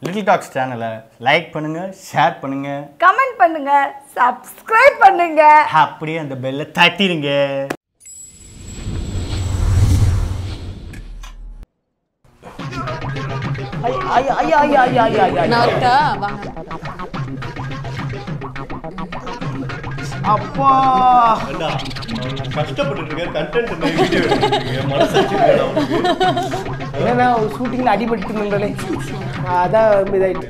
Little talks சேனலை like பண்ணுங்க, share பண்ணுங்க, கமெண்ட் பண்ணுங்க, சப்ஸ்கிரைப் பண்ணுங்க, அப்படியே அந்த பெல்லை தட்டிடுங்க. அப்பா கஷ்டப்பட்டு இருக்க கண்டென்ட் மனசாட்சி ஏன்னா ஷூட்டிங்ல அடிபட்டு நின்றே அதான் இதாயிட்டு.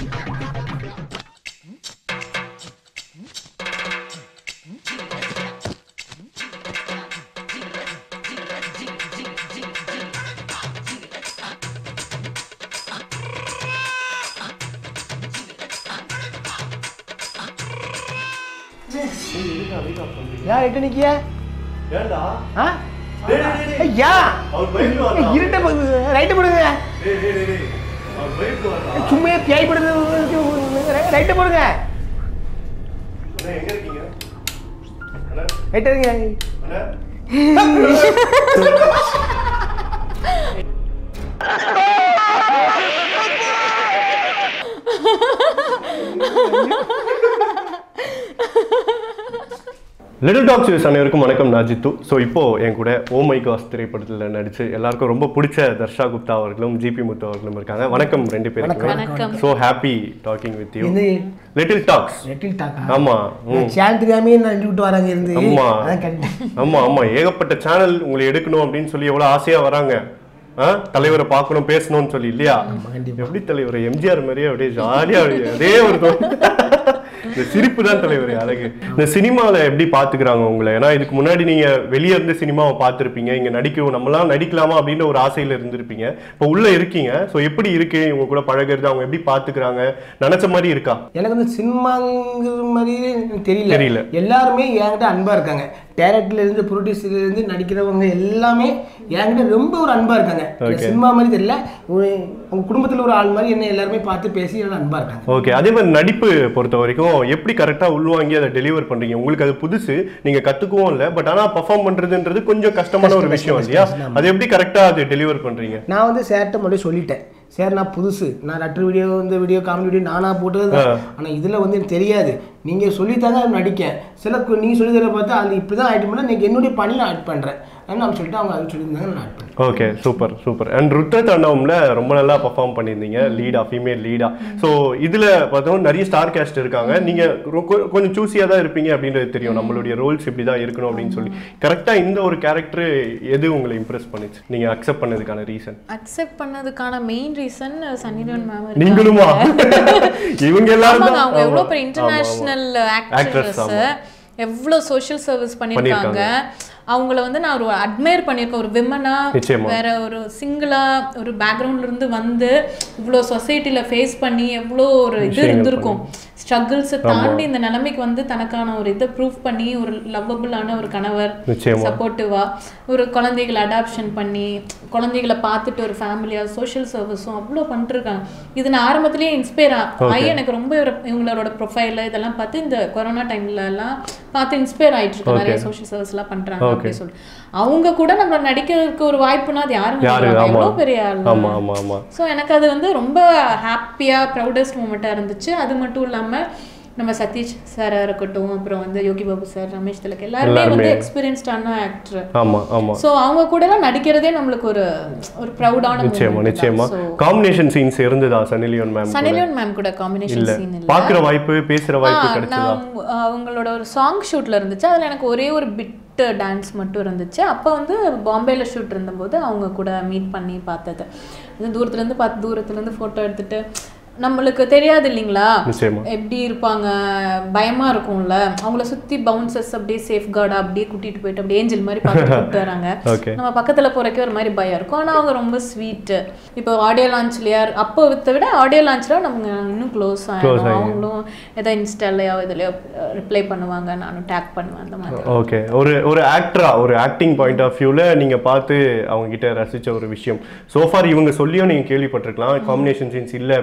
யார் எட்டு நிக்கியா? ஏண்டா ஐயா இருட்ட ரைட்டு போடுங்க, சும்மா பேய் போடுது, ரைட்டு போடுங்க, எங்க இருக்கீங்க? ரைட்டு இருங்க. லிட்டில் டாக்ஸ் அனைவருக்கும் வணக்கம். நான் ஜித்து. ஸோ இப்போது என் கூட ஓ மை காஸ் திரைப்படத்தில் நடித்து எல்லாருக்கும் ரொம்ப பிடிச்ச தர்ஷா குப்தா அவர்களும் ஜிபி முத்து அவர்களும் இருக்காங்க. வணக்கம் ரெண்டு பேருக்கும். So happy talking with you. Little talks. ஆமாம், சேனல் தெரியாமே நான் விட்டு வராங்க இருந்து. ஆமாம், ஏகப்பட்ட சேனல் உங்களை எடுக்கணும் அப்படின்னு சொல்லி எவ்வளோ ஆசையாக வராங்க. தலைவரை பார்க்கணும், பேசணும்னு சொல்லி இல்லையா? எப்படி தலைவர் எம்ஜிஆர் மாதிரியே அப்படியே ஜாலியாக அதே ஒரு இந்த சிரிப்பு தான் தலைவர் அழகு. இந்த சினிமாவில் எப்படி பார்த்துக்கிறாங்க உங்களை? ஏன்னா இதுக்கு முன்னாடி நீங்கள் வெளியே இருந்து சினிமாவை பார்த்துருப்பீங்க, இங்கே நடிக்கவும் நம்மளாம் நடிக்கலாமா அப்படின்ற ஒரு ஆசையில் இருந்திருப்பீங்க. இப்போ உள்ளே இருக்கீங்க. ஸோ எப்படி இருக்கு இவங்க கூட பழகிறது? அவங்க எப்படி பார்த்துக்கிறாங்க? நினச்ச மாதிரி இருக்கா? எனக்கு வந்து சினிமாங்கிற மாதிரியே தெரியல. எல்லாருமே என்கிட்ட அன்பாக இருக்காங்க. டைரக்டர்லேருந்து ப்ரொடியூசர்லேருந்து நடிக்கிறவங்க எல்லாமே என்கிட்ட ரொம்ப ஒரு அன்பாக இருக்காங்க. சினிமா மாதிரி தெரியல, உங்க குடும்பத்தில் ஒரு ஆள் மாதிரி என்ன எல்லாருமே பார்த்து பேசி எல்லாம் அன்பாக இருக்காங்க. ஓகே, அதே மாதிரி நடிப்பு பொறுத்த வரைக்கும் எப்படி கரெக்டாக உள்வாங்கி அதை டெலிவர் பண்ணுறீங்க? உங்களுக்கு அது புதுசு, நீங்கள் கற்றுக்கவும் இல்லை, பட் ஆனால் பர்ஃபார்ம் பண்ணுறதுன்றது கொஞ்சம் கஷ்டமான ஒரு விஷயம் இல்லையா? அது எப்படி கரெக்டாக அது டெலிவர் பண்ணுறீங்க? நான் வந்து சேர்ட்ட மட்டும் சொல்லிட்டேன், சார் நான் புதுசு, நான் லெட்டர் வீடியோ வந்து வீடியோ காமெடி வீடியோ நானாக போட்டது, ஆனால் இதில் வந்து எனக்கு தெரியாது, நீங்கள் சொல்லித்தாங்க நடிக்கேன். சில நீங்கள் சொல்லி தர பார்த்தா அது இப்படி தான் ஆக்ட் பண்ணால் நீங்கள் என்னுடைய பணி நான் ஆட் பண்ணுறேன் நான் சொல்லிட்டு அவங்க அது சொல்லியிருந்தாங்க, நான் ஆட் பண்ணேன். Okay, super super. அண்ட் ருத்ரதாண்டவம்ல ரொம்ப நல்லா பர்ஃபார்ம் பண்ணியிருந்தீங்க, லீடா, ஃபீமேல் லீடா. ஸோ இதில் பார்த்தோம் நிறைய ஸ்டார் கேஸ்ட் இருக்காங்க, நீங்கள் கொஞ்சம் சூஸியாக தான் இருப்பீங்க அப்படின்றது தெரியும். நம்மளுடைய ரோல்ஸ் இப்படி தான் இருக்கணும் அப்படின்னு சொல்லி கரெக்டாக இந்த ஒரு கேரக்டர் எது உங்களை இம்ப்ரெஸ் பண்ணிச்சு? நீங்கள் அக்செப்ட் பண்ணதுக்கான ரீசன்? அக்செப்ட் பண்ணதுக்கான மெயின் ரீசன் சன்னிலியோன் மேம். நீங்களுமா? இவங்க எல்லாரும் அவங்க எவ்வளோ பெரிய இன்டர்நேஷனல் ஆக்ட்ரஸ், எவ்வளோ சோஷியல் சர்வீஸ் பண்ணியிருக்காங்க. அவங்கள வந்து நான் ஒரு அட்மையர் பண்ணியிருக்கேன். ஒரு விமனா, வேற ஒரு சிங்கிளா ஒரு பேக்ரவுண்ட்ல இருந்து வந்து இவ்வளோ சொசைட்டில ஃபேஸ் பண்ணி எவ்வளோ ஒரு இது இருந்திருக்கும், ஸ்ட்ரகிள்ஸை தாண்டி இந்த நிலைமைக்கு வந்து தனக்கான ஒரு இதை ப்ரூவ் பண்ணி ஒரு லவ்வபிளான ஒரு கணவர், சப்போர்ட்டிவா ஒரு குழந்தைகளை அடாப்ஷன் பண்ணி குழந்தைகளை பார்த்துட்டு ஒரு ஃபேமிலியா சோஷியல் சர்வீஸும் அவ்வளோ பண்ணிருக்காங்க. இது நான் ஆரம்பத்திலேயே இன்ஸ்பயர் ஆகி எனக்கு ரொம்ப இவங்களோட ப்ரொஃபைல் இதெல்லாம் பார்த்து இந்த கொரோனா டைம்ல எல்லாம் பார்த்து இன்ஸ்பயர் ஆயிட்டு இருக்கேன். நிறைய சோஷியல் சர்வீஸ் எல்லாம் பண்றாங்க அப்படின்னு சொல்லிட்டு அவங்க கூட நம்ம நடிக்கிறதுக்கு ஒரு வாய்ப்புனா அது யாரும் எவ்வளோ பெரிய ஆள். ஸோ எனக்கு அது வந்து ரொம்ப ஹாப்பியா ப்ரௌடஸ்ட் மூமெண்ட்டாக இருந்துச்சு. அது மட்டும் இல்லாமல் நம்ம சதீஷ் சாரா இருக்கட்டும், அப்புறம் வந்து யோகி பாபு சார், ரமேஷ் திலக் எல்லாருமே வந்து எக்ஸ்பீரியன்ஸ்டான ஆக்டர். ஸோ அவங்க கூட எல்லாம் நடிக்கிறதே நம்மளுக்கு ஒரு ப்ரௌடான நிச்சயமா. காம்பினேஷன் சீன்ஸ் இருந்ததா சன்னிலியோன் மேம்? சன்னிலியோன் மேம் கூட காம்பினேஷன் சீன் இல்ல, பார்க்குற வாய்ப்பு, பேசுற வாய்ப்பு கிடைச்சதா? அவங்களோட ஒரு சாங் ஷூட்ல இருந்துச்சு, அதுல எனக்கு ஒரே ஒரு பிட் டான்ஸ் மட்டும் இருந்துச்சு. அப்போ வந்து பாம்பேல ஷூட் இருந்தபோது அவங்க கூட மீட் பண்ணி பார்த்தது. தூரத்துலேருந்து பார்த்து தூரத்துலேருந்து ஃபோட்டோ எடுத்துட்டு நம்மளுக்கு தெரியாது இல்லைங்களா எப்படி இருப்பாங்க, பயமா இருக்கும்ல. அவங்கள சுத்தி பவுன்சர்ஸ் அப்படியே சேஃப் கார்டா அப்படியே கூட்டிட்டு போயிட்டு அப்படியே ஏஞ்சல் மாதிரி கூப்பிட்டு வராங்க. நம்ம பக்கத்துல போறக்கே ஒரு மாதிரி பயம் இருக்கும். ஆனா அவங்க ரொம்ப ஸ்வீட். இப்போ ஆடியோ லான்ச்லயா அப்போ விட ஆடியோ லான்ச்ல நம்ம இன்னும் க்ளோஸ் ஆயிடும். அவங்களும் ஏதோ இன்ஸ்டாலயோ இதுலயோ ரிப்ளை பண்ணுவாங்க, நானும் டேக் பண்ணுவேன் அந்த மாதிரி. ஓகே, ஒரு ஆக்டரா ஒரு ஆக்டிங் பாயிண்ட் ஆஃப் வியூல நீங்க பார்த்து அவங்க கிட்ட ரசிச்ச ஒரு விஷயம் சோஃபார் இவங்க சொல்லியும் நீங்க கேள்விப்பட்டிருக்கலாம், காம்பினேஷன் சீன்ஸ் இல்லை அப்படின்றதால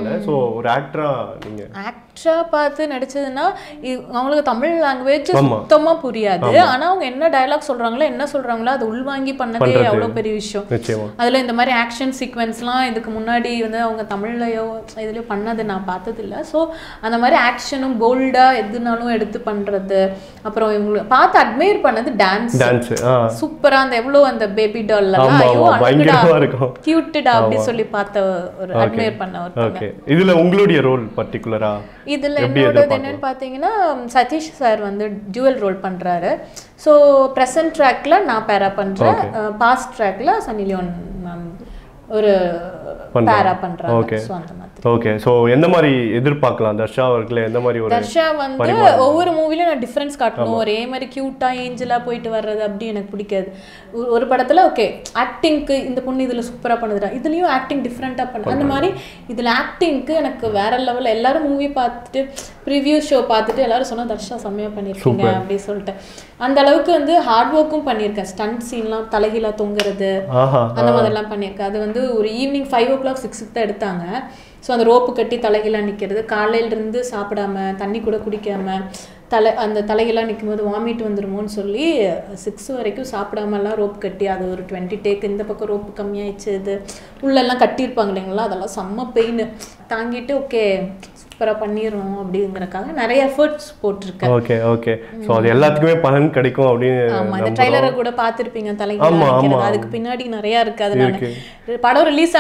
நடிச்சிருக்காங்க. ஸோ ஒரு ஆக்டரா நீங்க ஆக்டரா பார்த்து நடிச்சதுன்னா அவங்களுக்கு தமிழ் லாங்குவேஜ் சுத்தமா புரியாது. ஆனா அவங்க என்ன டயலாக் சொல்றாங்களோ என்ன சொல்றாங்களோ அது உள்வாங்கி பண்ணதே அவ்வளவு பெரிய விஷயம். அதுல இந்த மாதிரி ஆக்ஷன் சீக்வென்ஸ்லாம் இதுக்கு முன்னாடி வந்து அவங்க தமிழ்லயோ இதுலயோ பண்ணது நான் பார்த்தது இல்லை. ஸோ அந்த மாதிரி ஆக்ஷனும் போல்டா எதுனாலும் எடுத்து பண்றது. அப்புறம் இவங்களை பார்த்து அட்மையர் பண்ணது டான்ஸ் சூப்பரா அந்த எவ்வளவு அந்த பேபி டால் எல்லாம் ஐயோ அழகுடா கியூட்டடா அப்படி சொல்லி பார்த்த ஒரு அட்மையர் பண்ண ஒரு. இதுல உங்களுடைய ரோல் பர்టిక్యులரா இதுல என்னோடது என்னன்னு பாத்தீங்கன்னா சதீஷ் சார் வந்து டுவல் ரோல் பண்றாரு. ஸோ ப்ரெசன்ட் ட்ராக்ல நான் பேரா பண்றேன், பாஸ்ட் ட்ராக்ல சன்னி லியோன் மேம் ஒரு பேரா பண்றாங்க. ஸோ அந்த மாதிரி. ஓகே. ஸோ எந்த மாதிரி எதிர்பார்க்கலாம் தர்ஷா அவர்களே? எந்த மாதிரி ஒரு தர்ஷா வந்து ஒவ்வொரு மூவிலையும் நான் டிஃப்ரென்ஸ் காட்டணும். ஒரே மாதிரி கியூட்டா ஏஞ்சலா போயிட்டு வர்றது அப்படி எனக்கு பிடிக்காது. ஒரு படத்துல ஓகே ஆக்டிங்க்கு இந்த பொண்ணு இதுல சூப்பரா பண்ணுதுடா, இதுலயும் ஆக்டிங் டிஃப்ரெண்டா பண்ணு, அந்த மாதிரி இதுல ஆக்டிங்க்கு எனக்கு வேற லெவல்ல. எல்லாரும் மூவி பார்த்துட்டு ப்ரிவியூ ஷோ பார்த்துட்டு எல்லாரும் சொன்னா தர்ஷா செம்மையா பண்ணிருக்கீங்க அப்படின்னு சொல்லிட்டு அந்த அளவுக்கு வந்து ஹார்ட் ஒர்க்கும் பண்ணியிருக்கேன். ஸ்டண்ட் சீன்லாம் தலைகீழா தொங்குறது அந்த மாதிரிலாம் பண்ணியிருக்கேன். அது வந்து ஒரு ஈவினிங் 5 o'clock 6 தான் எடுத்தாங்க. ஸோ அந்த ரோப்பு கட்டி தலைகீழாக நிற்கிறது, காலையிலிருந்து சாப்பிடாம தண்ணி கூட குடிக்காம அந்த தலைகீழாக நிற்கும் போது வாமிட் வந்துருமோன்னு சொல்லி 6 வரைக்கும் சாப்பிடாமலாம் ரோப்பு கட்டி அது ஒரு 20 டேக். இந்த பக்கம் ரோப்பு கம்மியாயிடுச்சு, இது உள்ளெல்லாம் கட்டியிருப்பாங்க இல்லைங்களா, அதெல்லாம் செம்ம பெயின் தாங்கிட்டு ஓகே சூப்பராக பண்ணிடுறோம் அப்படிங்கிறக்காக நிறைய எஃபர்ட்ஸ் போட்டிருக்கேன். Okay okay. ஸோ அது எல்லாத்துக்குமே பலன் கிடைக்கும் அப்படின்னு. ஆமாம், இந்த ட்ரைலரை கூட பார்த்துருப்பீங்க தலைகீழாக, அதுக்கு பின்னாடி நிறையா இருக்குது. அதனால படம் ரிலீஸ்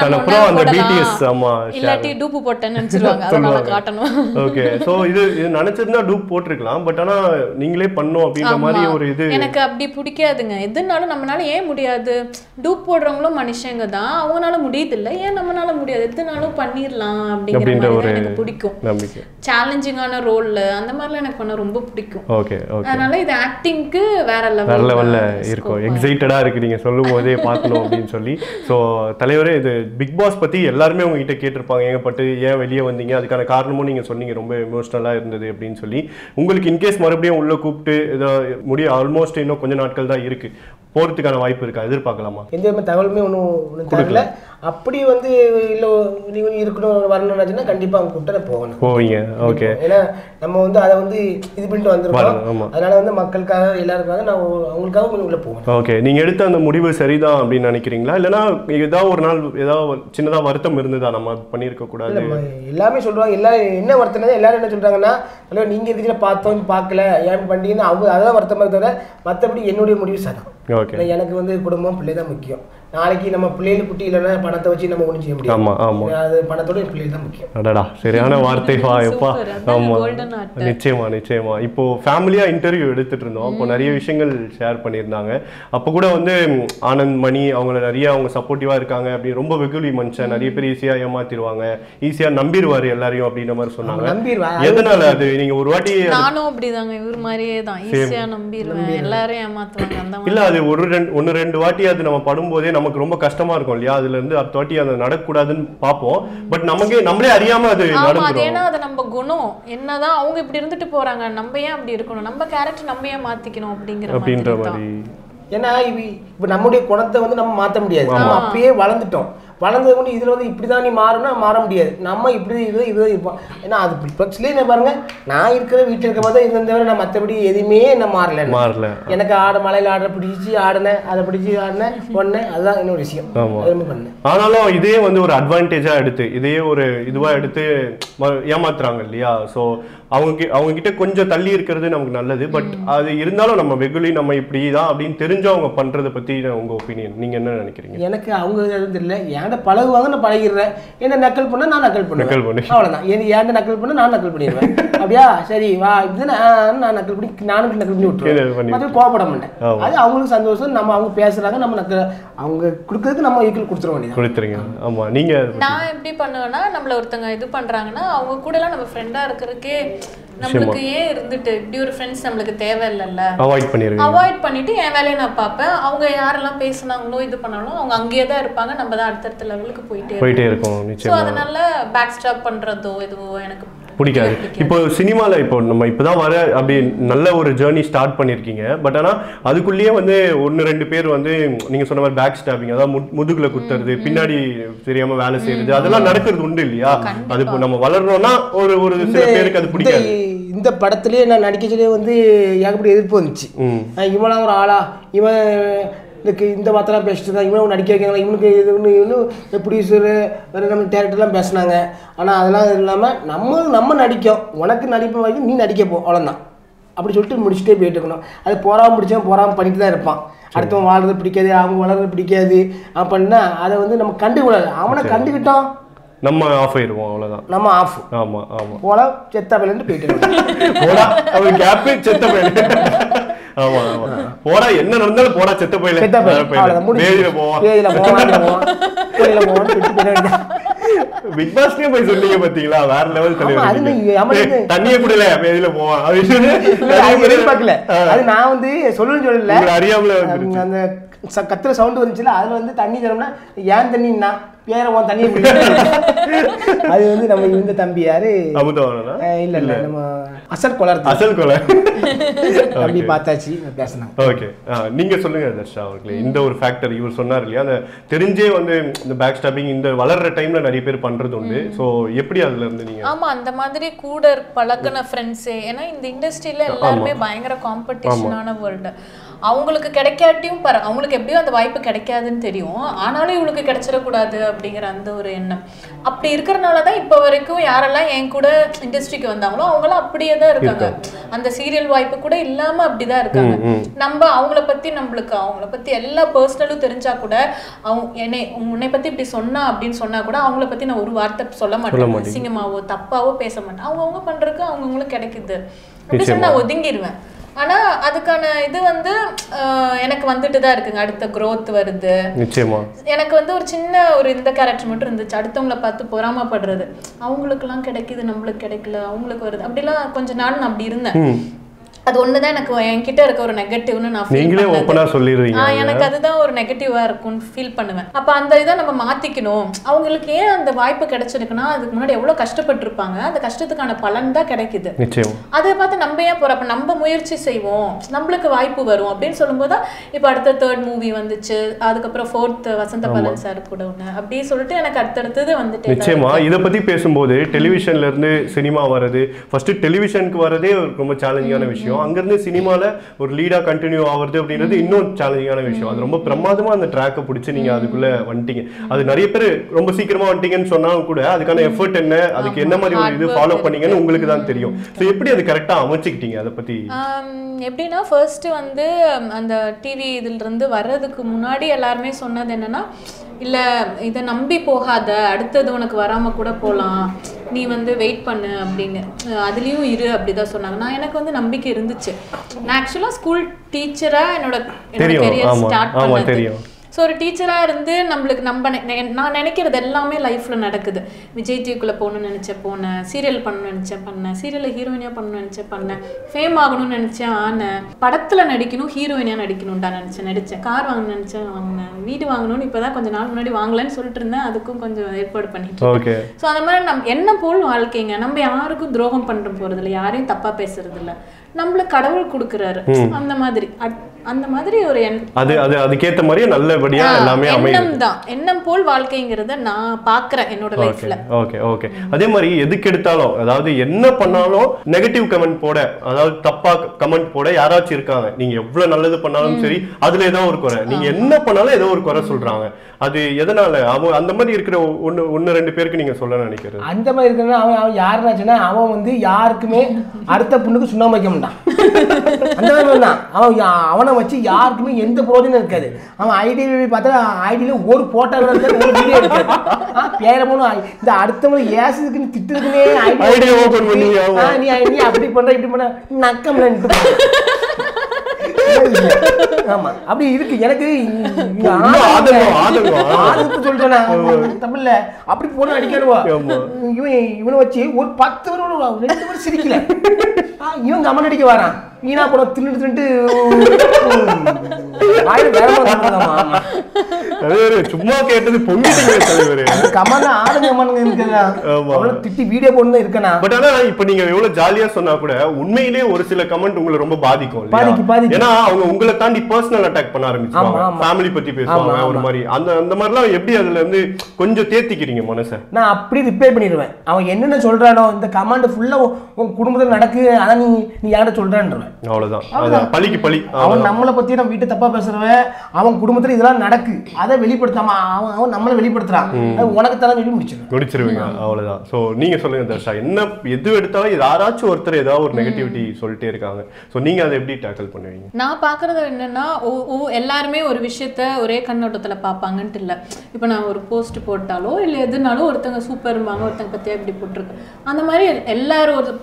ஆகணும் இல்லாட்டி டூப்பு போட்டேன்னு நினச்சிருவாங்க, அதனால காட்டணும். ஓகே. ஸோ இது நினச்சிருந்தா டூப் போட்டிருக்கலாம், பட் ஆனால் நீங்களே பண்ணோம் அப்படின்ற மாதிரி ஒரு இது எனக்கு அப்படி பிடிக்காதுங்க. எதுனாலும் நம்மளால ஏன் முடியாது, டூப் போடுறவங்களும் மனுஷங்க தான், அவங்களால முடியுது இல்லை, ஏன் நம்மளால முடியாது, எதுனாலும் பண்ணிடலாம் அப்படிங்கிற மாதிரி எனக்கு பிடிக்கும். சேலஞ்சிங்கான ரோல் அந்த மாதிரிலாம் எனக்கு பண்ண ரொம்ப பிடிக்கும். Okay okay. அதனால இது ஆக்டிங்க்கு வேற லெவல்ல இருக்கும். எக்ஸைட்டடா இருக்கு நீங்க சொல்லும் போதே பார்க்கணும் அப்படின்னு சொல்லி. ஸோ தலைவரே, இது பிக் பாஸ் பத்தி எல்லாருமே உங்ககிட்ட கேட்டிருப்பாங்க, ஏகப்பட்டு ஏன் வெளியே வந்தீங்க, அதுக்கான காரணமும் நீங்க சொன்னீங்க, ரொம்ப எமோஷனலா இருந்தது அப்படின்னு சொல்லி. உங்களுக்கு இன்கேஸ் மறுபடியும் உள்ள கூப்பிட்டு ஏதோ முடிய ஆல்மோஸ்ட் இன்னும் கொஞ்சம் நாட்கள் தான் இருக்கு, போறதுக்கான வாய்ப்பு இருக்கா, எதிர்பார்க்கலாமா? எந்த தகவலுமே ஒன்றும் தெரியல. அப்படி வந்து இல்லை நீங்கள் இருக்கணும் வரணும்னா கண்டிப்பாக அவங்க கூப்பிட்டு போகணும் போவீங்க. ஓகே. ஏன்னா நம்ம வந்து அதை வந்து இது பண்ணிட்டு வந்துருக்கோம், அதனால வந்து மக்களுக்காக எல்லாருக்காக நான் அவங்களுக்காக கொஞ்சம் உள்ள போவேன். ஓகே. நீங்கள் எடுத்த அந்த முடிவு சரிதான் அப்படின்னு நினைக்கிறீங்களா, இல்லைன்னா ஏதாவது ஒரு நாள் ஏதாவது சின்னதாக வருத்தம் இருந்ததா நம்ம பண்ணியிருக்க கூடாது? எல்லாமே சொல்லுவாங்க, எல்லாரும் என்ன வருத்தம், எல்லாரும் என்ன சொல்கிறாங்கன்னா நீங்கள் இருக்கிற பார்த்தோம் பார்க்கல ஏன் பண்ணிங்கன்னா அவங்க அதான் வருத்தமாக தவிர மற்றபடி என்னுடைய முடிவு சரி. ஓகே. எனக்கு வந்து குடும்பம் பிள்ளை தான் முக்கியம். நாளைக்கு நம்ம பிள்ளைகள் குட்டி இல்லைன்னா பணத்தை வச்சு நம்ம ஒன்றும் செய்ய முடியும். ஆமா ஆமா, அது பணத்தோட பிள்ளைகள் தான் முக்கியம். அடடா, சரியான வார்த்தை வா எப்பா. ஆமா, நிச்சயமா நிச்சயமா. இப்போ ஃபேமிலியா இன்டர்வியூ எடுத்துட்டு இருந்தோம், அப்போ நிறைய விஷயங்கள் ஷேர் பண்ணியிருந்தாங்க. அப்போ கூட வந்து ஆனந்த் மணி அவங்கள நிறைய அவங்க சப்போர்ட்டிவா இருக்காங்க, அப்படி ரொம்ப வெகுலி மனுஷன், நிறைய பேர் ஈஸியா ஏமாத்திடுவாங்க, ஈஸியா நம்பிடுவாரு எல்லாரையும் அப்படின்ற மாதிரி சொன்னாங்க. எதனால அது? நீங்க ஒரு வாட்டி நானும் அப்படிதாங்க, இவர் மாதிரியே தான் ஈஸியா நம்பிடுவேன், எல்லாரும் ஏமாத்துவாங்க. இல்ல அது ஒன்று ரெண்டு வாட்டி அது நம்ம படும்போதே நமக்கு ரொம்ப கஷ்டமா இருக்கும் இல்லையா, அதுல இருந்து அடுத்த வாட்டி அது நடக்கூடாதுன்னு பார்ப்போம், பட் நம்மளே அறியாம அது நடக்கும். ஏன்னா அது நம்ம குணம், என்னதான் அவங்க இப்படி இருந்துட்டு போறாங்க, நம்ம ஏன் அப்படி இருக்கணும், நம்ம கேரக்டர் நம்ம ஏன் மாத்திக்கணும் அப்படிங்கிற மாதிரி. ஏன்னா இப்ப நம்முடைய குணத்தை வந்து நம்ம மாற்ற முடியாது, நம்ம அப்பயே வளர்ந்துட்டோம், வளர்ந்தது கொண்டு இதில் வந்து இப்படி தான் நீ மாறணும்னா மாற முடியாது, நம்ம இப்படி இதுதான் இருப்போம். ஏன்னா அது பிக்ஸ்லேயே பாருங்க, நான் இருக்கிற வீட்டில் இருக்க மாதிரி தான் இருந்தவரை நான் மற்றபடி எதுவுமே நான் மாறல. எனக்கு மலையில் ஆடுற பிடிச்சி ஆடினேன், அதை பிடிச்சி ஆடினேன் ஒன்னேன், அதுதான் என்னோட விஷயம். பண்ணேன். ஆனாலும் இதே வந்து ஒரு அட்வான்டேஜா எடுத்து இதே ஒரு இதுவா எடுத்து ஏமாத்துறாங்க இல்லையா. ஸோ அவங்க கிட்ட கொஞ்சம் தள்ளி இருக்கிறது நமக்கு நல்லது, பட் அது இருந்தாலும் நம்ம வெகுலி நம்ம இப்படிதான் அப்படின்னு தெரிஞ்சு அவங்க பண்றதை பத்தி உங்க ஒப்பீனியன் நீங்க என்ன நினைக்கிறீங்க? எனக்கு அவங்க எதுவும் தெரியல, ஏன்ட பழகுவாங்க நான் பழகிடுறேன், என்ன நக்கல் பண்ண நான் நக்கல் பண்ணுவேன், அவ்வளவுதான். ஏன்ட நக்கல் பண்ண நான் நக்கல் பண்ணிடுவேன், அப்படியா சரி வா இதுன்னு நான் நக்கல் பண்ணி நானும் நக்கல் பண்ணி விட்டுருவேன், அது கோபப்பட மாட்டேன். அது அவங்களுக்கு சந்தோஷம், நம்ம அவங்க பேசுறாங்க, நம்ம நக்கல் அவங்க கொடுக்கறதுக்கு நம்ம ஈக்குவல் கொடுத்துருவோம். ஆமா. நீங்க நான் எப்படி பண்ணுவேன்னா, நம்மள ஒருத்தங்க இது பண்றாங்கன்னா அவங்க கூட எல்லாம் நம்ம ஃப்ரெண்டா இருக்கிறதுக்கே நம்மளுக்கு ஏன் இருந்துட்டு இப்படி ஒரு ஃப்ரெண்ட்ஸ் நம்மளுக்கு தேவையில்லைல்ல, அவாய்ட் பண்ணிட்டு என் வேலையை நான் பார்ப்பேன். அவங்க யாரெல்லாம் பேசுனாங்களோ இது பண்ணாலும் அவங்க அங்கேயே தான் இருப்பாங்க, நம்ம தான் அடுத்தடுத்த லெவலுக்கு போயிட்டே இருக்கோம். ஸோ அதனால பேக் ஸ்டாப் பண்றதோ இதுவோ எனக்கு பிடிக்காது. இப்போ சினிமால இப்போ நம்ம இப்பதான் வர அப்படி நல்ல ஒரு ஜேர்னி ஸ்டார்ட் பண்ணிருக்கீங்க. பட் ஆனா அதுக்குள்ளேயே வந்து 1-2 பேர் வந்து நீங்க சொன்ன மாதிரி பேக் ஸ்டாப்பிங், அதாவது முதுகுல குத்துறது, பின்னாடி தெரியாம வேலை செய்யறது, அதெல்லாம் நடக்கிறது உண்டு இல்லையா? அது இப்போ நம்ம வளரணும்னா ஒரு சில பேருக்கு அது பிடிக்காது. இந்த படத்துலயே நான் நடிக்க சொல்லி வந்து ஏகப்பட்ட எதிர்ப்பு வந்துச்சு. இவனா ஒரு ஆளா, இவன் இந்த வார்த்தைலாம் பேசிட்டு இருக்கான், இவனும் நடிக்க வைக்கிறாங்க, இவனுக்கு இது இன்னும் ப்ரொடியூசரு நம்ம டேரக்டர்லாம் பேசினாங்க. ஆனால் அதெல்லாம் இல்லாமல் நம்ம நடிக்கும், உனக்கு நடிப்பு வாங்கி நீ நடிக்க போ, அவ்வளோதான் அப்படி சொல்லிட்டு முடிச்சுட்டே போயிட்டு இருக்கணும். அது போறாமல் பிடிச்சவன் போறாமல் பண்ணிட்டு தான் இருப்பான். அடுத்தவன் வாழ்றது பிடிக்காது, அவங்க வளர்றது பிடிக்காது. அப்படின்னா அதை வந்து நம்ம கண்டுக்கூடாது. அவனை கண்டுக்கிட்டோம் நம்ம ஆஃப் ஆயிடுவோம், அவ்வளவுதான். நம்ம ஆஃப். ஆமா ஆமா. போல செத்த பையன் போயிட்டு போடா அவன் கேப் செத்த பையன். ஆமா ஆமா. போடா என்ன நடந்தாலும் போடா செத்த பையன். செத்த பையன் பேயில போவான், பேயில போவான், கோயில போவான். பிக் பாஸ்லயே போய் சொன்னீங்க பாத்தீங்களா, வேற லெவல் தலைவர். தண்ணிய குடில பேயில போவான். அது எதிர்பார்க்கல. அது நான் வந்து சொல்லல, அறியாமல அந்த கத்துற சவுண்ட் வந்துச்சுல, அதுல வந்து தண்ணி தரம்னா ஏன் தண்ணின்னா பேர உன் தண்ணியை அது வந்து நம்ம இந்த தம்பி யாரு அமுதவானா? இல்ல இல்ல நம்ம அசல் கொலர் தம்பி பார்த்தாச்சு பேசணும். ஓகே, நீங்க சொல்லுங்க தர்ஷா அவர்களே. இந்த ஒரு ஃபேக்டர் இவர் சொன்னார் இல்லையா, அந்த தெரிஞ்சே வந்து இந்த பேக் ஸ்டாப்பிங் இந்த வளர்ற டைம்ல நிறைய பேர் பண்றது உண்டு. ஸோ எப்படி அதுல இருந்து நீங்க? ஆமா, அந்த மாதிரி கூட பழகின ஃப்ரெண்ட்ஸே. ஏன்னா இந்த இண்டஸ்ட்ரியில எல்லாருமே பயங்கர காம்படிஷனான வேர்ல்டு. அவங்களுக்கு கிடைக்காட்டியும் அவங்களுக்கு எப்படியும் அந்த வாய்ப்பு கிடைக்காதுன்னு தெரியும், ஆனாலும் இவளுக்கு கிடைச்சிடக்கூடாது அப்படிங்கிற அந்த ஒரு எண்ணம். அப்படி இருக்கிறனாலதான் இப்ப வரைக்கும் யாரெல்லாம் என் கூட இண்டஸ்ட்ரிக்கு வந்தாங்களோ அவங்களாம் அப்படியே தான் இருக்காங்க. அந்த சீரியல் வாய்ப்பு கூட இல்லாம அப்படிதான் இருக்காங்க. நம்ம அவங்கள பத்தி எல்லா பர்சனலும் தெரிஞ்சா கூட உன்னை பத்தி இப்படி சொன்னா அப்படின்னு சொன்னா கூட அவங்கள பத்தி நான் ஒரு வார்த்தை சொல்ல மாட்டேன், சிங்கமாவோ தப்பாவோ பேச மாட்டேன். அவங்கவுங்க பண்றதுக்கு அவங்கவுங்களுக்கு கிடைக்குது அப்படி சொன்னா நான் ஒதுங்கிடுவேன். ஆனா அதுக்கான இது வந்து எனக்கு வந்துட்டு தான் இருக்குங்க. அடுத்த growth வருது. நிச்சயமா எனக்கு வந்து ஒரு சின்ன ஒரு இந்த கேரக்டர் மட்டும் இருந்துச்சு, அடுத்தவங்கள பார்த்து பொறாமப்படுறது. அவங்களுக்குலாம் கிடைக்குது, நம்மளுக்கு கிடைக்கல, அவங்களுக்கு வருது, அப்படிலாம் கொஞ்ச நாள் நான் அப்படி இருந்தேன். அது ஒண்ணுதான் எனக்கு என்கிட்ட இருக்க ஒரு நெகட்டிவ்னு நான் நீங்களே ஓபனா சொல்லிடுவீங்க. எனக்கு அதுதான் ஒரு நெகட்டிவா இருக்கும்னு ஃபீல் பண்ணுவேன். அப்ப அந்த இதை நம்ம மாத்திக்கணும். அவங்களுக்கு ஏன் அந்த வாய்ப்பு கிடைச்சிருக்குன்னா அதுக்கு முன்னாடி எவ்வளவு கஷ்டப்பட்டு இருப்பாங்க, அந்த கஷ்டத்துக்கான பலன் தான் கிடைக்குது. அதை பார்த்து நம்ம ஏன் போறப்ப நம்ம முயற்சி செய்வோம், நம்மளுக்கு வாய்ப்பு வரும் அப்படின்னு சொல்லும்போது இப்ப அடுத்த 3rd மூவி வந்துச்சு, அதுக்கப்புறம் 4th வசந்த பாலன் சார் கூட ஒண்ணு, அப்படி சொல்லிட்டு எனக்கு அடுத்தடுத்தது வந்துட்டு. நிச்சயமா இதை பத்தி பேசும்போது டெலிவிஷன்ல இருந்து சினிமா வர்றது, ஃபர்ஸ்ட் டெலிவிஷனுக்கு வரதே ரொம்ப சேலஞ்சிங்கான விஷயம். அங்கிருந்து சினிமால ஒரு லீடா கண்டினியூ ஆகுறது அப்படின்றது இன்னும் சேலஞ்சிங்கான விஷயம். அது ரொம்ப பிரமாதமா அந்த ட்ராக்கை பிடிச்சி நீங்க அதுக்குள்ள வந்துட்டீங்க. அது நிறைய பேர் ரொம்ப சீக்கிரமா வந்துட்டீங்கன்னு சொன்னாலும் கூட அதுக்கான எஃபர்ட் என்ன, அதுக்கு என்ன மாதிரி ஒரு இது ஃபாலோ பண்ணீங்கன்னு உங்களுக்கு தான் தெரியும். ஸோ எப்படி அது கரெக்டா அமைச்சுக்கிட்டீங்க? அதை பத்தி எப்படின்னா ஃபர்ஸ்ட் வந்து அந்த டிவி இதுல இருந்து வர்றதுக்கு முன்னாடி எல்லாருமே சொன்னது என்னன்னா, இல்ல இதை நம்பி போகாத, அடுத்தது உனக்கு வராம கூட போகலாம், நீ வந்து வெயிட் பண்ணு அப்படின்னு, அதுலயும் இரு அப்படிதான் சொன்னாங்க. நான் எனக்கு வந்து நம்பிக்கை இருந்துச்சு. நான் ஆக்சுவலா ஸ்கூல் டீச்சரா என்னோட கெரியர் ஸ்டார்ட் பண்ணேன். ஸோ ஒரு டீச்சராக இருந்து நம்மளுக்கு நான் நினைக்கிறது எல்லாமே லைஃப்பில் நடக்குது. விஜய் டிவிக்குள்ளே போகணும்னு நினச்சேன், போனேன். சீரியல் பண்ணணும்னு நினச்சேன், பண்ணேன். சீரியலில் ஹீரோயினியாக பண்ணணும்னு நினச்சேன், பண்ணேன். ஃபேம் ஆகணும்னு நினச்சேன், ஆனேன். படத்தில் நடிக்கணும், ஹீரோயினியாக நடிக்கணும்டா நடித்தேன். கார் வாங்கணும்னு நினச்சேன், வாங்கினேன். வீடு வாங்கணும்னு இப்போ தான் கொஞ்சம் நாள் முன்னாடி வாங்கலன்னு சொல்லிட்டு இருந்தேன், அதுக்கும் கொஞ்சம் ஏற்பாடு பண்ணிட்டு இருக்கேன். ஸோ அந்த மாதிரி என்ன போல் வாழ்க்கைங்க, நம்ம யாருக்கும் துரோகம் பண்ணுற போகிறது இல்லை, யாரையும் தப்பாக பேசுறது இல்லை, நம்மளுக்கு கடவுள் கொடுக்குறாரு. அந்த மாதிரி ஒரு அதுக்கேத்த மாதிரி நல்லபடியா எல்லாமே அமையுது. எண்ணம் போல் வாழ்க்கைங்கிறத நான் பாக்குறேன் என்னோட லைஃப்ல. Okay okay. அதே மாதிரி எதுக்கு எடுத்தாலும், அதாவது என்ன பண்ணாலும் நெகட்டிவ் கமெண்ட் போட, அதாவது தப்பா கமெண்ட் போட யாராச்சும் இருக்காங்க. நீங்க எவ்வளவு நல்லது பண்ணாலும் சரி அதுல ஏதோ ஒரு குறை, நீங்க என்ன பண்ணாலும் ஏதோ ஒரு குறை சொல்றாங்க. அது எதனால? அவன் அந்த மாதிரி இருக்கிற 1-2 பேருக்கு நீங்க சொல்ல நினைக்கிறது? அந்த மாதிரி இருக்கிற அவன் யாருன்னாச்சுன்னா அவன் வந்து யாருக்குமே அடுத்த பொண்ணுக்கு சுண்ணாம்பு வைக்க மாட்டான். அந்த மாதிரி தான் அவனை வச்சு யாருக்குமே எந்த பிரோஜனம் இருக்காது. அவன் ஐடியில பார்த்தா ஐடியில ஒரு போட்டோ இருக்காது, ஒரு வீடியோ இருக்காது. பேர போனும் இந்த அடுத்தவங்க ஏசுக்குன்னு திட்டுக்குன்னே ஐடியா ஓபன் பண்ணி நீ அப்படி பண்ற இப்படி பண்ண நக்கம்ல. ஆமா அப்படி இருக்கு. எனக்கு சொல்றேன் தமிழ்ல அப்படி போன அடிக்கணுவா. இவனை வச்சு ஒரு 10 வருடம் 2 வருஷம் சிரிக்கல, இவன் கமெண்ட் அடிக்க வரான். வீணா படம் தின்னுட்டு சும்மா கேட்டது பொங்கிட்டீங்க தலைவரே. கமெண்ட் ஆடுங்க கமெண்ட் திட்டி வீடியோ போட்டு இருக்கேனா. பட் ஆனா இப்ப நீங்க எவ்வளவு ஜாலியா சொன்னா கூட உண்மையிலேயே ஒரு சில கமெண்ட் உங்களை ரொம்ப பாதிக்கும். ஏன்னா அவங்க உங்களை தாண்டி பர்சனல் அட்டாக் பண்ண ஆரம்பிச்சுவாங்க, ஃபேமிலி பத்தி பேசுவாங்க ஒரு மாதிரி. அந்த மாதிரிலாம் எப்படி அதுல இருந்து கொஞ்சம் தேத்திக்கிறீங்க மனசை? நான் அப்படி ரிப்ளை பண்ணிடுவேன். அவன் என்னென்ன சொல்றானோ இந்த கமெண்ட் ஃபுல்லா உன் குடும்பத்துல நடக்கு, அதான் நீ யார்கிட்ட சொல்றேன்றவன். அவ்வளவுதான், பழிக்கு பழி. அவன் நம்மளை பத்தி நம்ம வீட்டை தப்பா பேசுறவன், அவன் குடும்பத்துல இதெல்லாம் நடக்கு அதை வெளிப்படுத்தாம அவன் நம்மளை வெளிப்படுத்துறான், உனக்கு தர சொல்லி முடிச்சிருவீங்க. அவ்வளவுதான். சோ நீங்க சொல்லுங்க தர்ஷா, என்ன எது எடுத்தாலும் யாராச்சும் ஒருத்தர் ஏதாவது ஒரு நெகட்டிவிட்டி சொல்லிட்டே இருக்காங்க. சோ நீங்க அதை எப்படி டேக்கிள் பண்ணுவீங்க? நான் பாக்குறது என்னன்னா, எல்லாருமே ஒரு விஷயத்த ஒரே கண்ணோட்டத்துல பாப்பாங்கன்ட்டு இல்ல. இப்ப நான் ஒரு போஸ்ட் போட்டாலோ இல்ல எதுனாலும் ஒருத்தங்க சூப்பர் இருப்பாங்க, ஒருத்தங்க பத்தியா இப்படி போட்டிருக்கு, அந்த மாதிரி எல்லாரும் ஒரு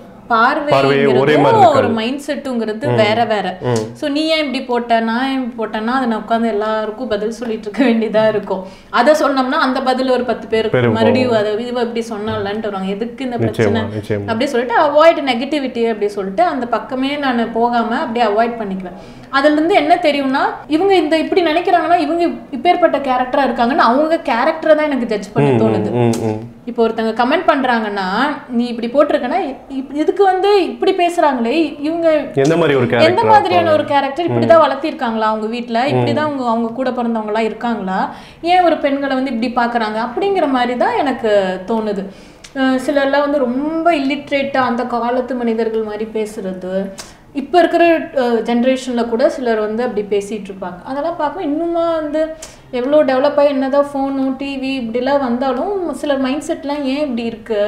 ஒரு மைண்ட் செட்டுங்கிறது வேற வேற. சோ நீ ஏன் இப்படி போட்ட, நான் ஏன் போட்டேன்னா அதை நான் உட்காந்து எல்லாருக்கும் பதில் சொல்லிட்டு இருக்க வேண்டியதா இருக்கும். அதை சொன்னோம்னா அந்த பதில் ஒரு 10 பேருக்கு மறுபடியும் அதை இப்படி சொன்னாலன்ட்டு வருவாங்க, எதுக்கு இந்த பிரச்சனை அப்படி சொல்லிட்டு அவாய்ட் நெகட்டிவிட்டி அப்படி சொல்லிட்டு அந்த பக்கமே நான் போகாம அப்படியே அவாய்ட் பண்ணிக்குவேன். அதுல இருந்து என்ன தெரியும்னா, இவங்க இந்த இப்படி நினைக்கிறாங்கன்னா இவங்க இப்பேற்பட்ட கேரக்டரா இருக்காங்கன்னு அவங்க கேரக்டரை தான் எனக்கு ஜட்ஜ் பண்ண தோணுது. இப்போ ஒருத்தங்க கமெண்ட் பண்றாங்கன்னா, நீ இப்படி போட்டிருக்கனா இதுக்கு வந்து இப்படி பேசுறாங்களே, இவங்க எந்த மாதிரியான ஒரு கேரக்டர், இப்படிதான் வளர்த்திருக்காங்களா அவங்க வீட்டுல, இப்படிதான் அவங்க கூட பிறந்தவங்க எல்லாம் இருக்காங்களா, ஏன் ஒரு பெண்களை வந்து இப்படி பாக்குறாங்க அப்படிங்கிற மாதிரி தான் எனக்கு தோணுது. சிலர்லாம் வந்து ரொம்ப இல்லிட்ரேட்டா அந்த காலத்து மனிதர்கள் மாதிரி பேசுறது, இப்போ இருக்கிற ஜென்ரேஷனில் கூட சிலர் வந்து அப்படி பேசிகிட்டு இருப்பாங்க. அதெல்லாம் பார்க்க இன்னுமா வந்து எவ்வளோ டெவலப் ஆகி என்னதான் ஃபோனு டிவி இப்படிலாம் வந்தாலும் சிலர் மைண்ட் செட்லாம் ஏன் இப்படி இருக்கு,